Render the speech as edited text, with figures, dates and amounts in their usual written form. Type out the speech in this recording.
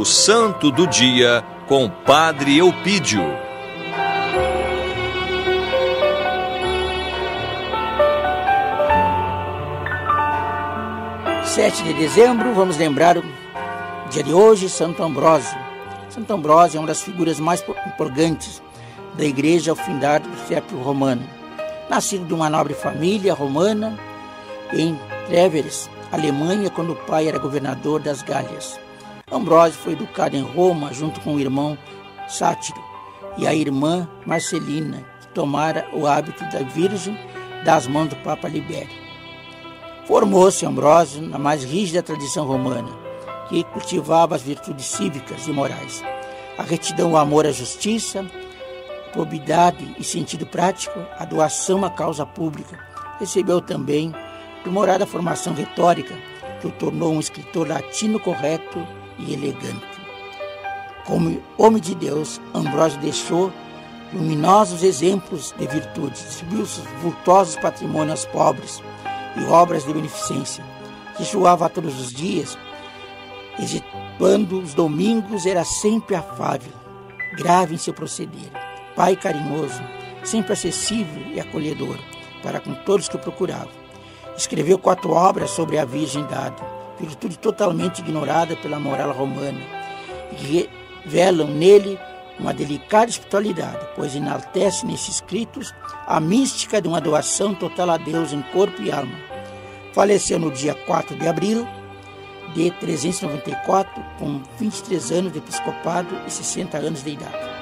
o Santo do Dia com Padre Eupídio. Dia 7 de dezembro, vamos lembrar o dia de hoje, Santo Ambrósio. Santo Ambrósio é uma das figuras mais empolgantes da Igreja ao findar do século romano. Nascido de uma nobre família romana em Treveris, Alemanha, quando o pai era governador das Gálias. Ambrósio foi educado em Roma junto com o irmão Sátiro e a irmã Marcelina, que tomara o hábito da Virgem das mãos do Papa Libério. Formou-se Ambrósio na mais rígida tradição romana, que cultivava as virtudes cívicas e morais, a retidão, o amor à justiça, a probidade e sentido prático, a doação à causa pública. Recebeu também primorada formação retórica, que o tornou um escritor latino correto e elegante. Como homem de Deus, Ambrósio deixou luminosos exemplos de virtude, distribuiu seus vultosos patrimônios aos pobres e obras de beneficência. Jejuava todos os dias, excetuando os domingos, era sempre afável, grave em seu proceder, pai carinhoso, sempre acessível e acolhedor para com todos que o procuravam. Escreveu 4 obras sobre a virgindade, virtude totalmente ignorada pela moral romana, e que revelam nele uma delicada espiritualidade, pois enaltece nesses escritos a mística de uma doação total a Deus em corpo e alma. Faleceu no dia 4 de abril de 394, com 23 anos de episcopado e 60 anos de idade.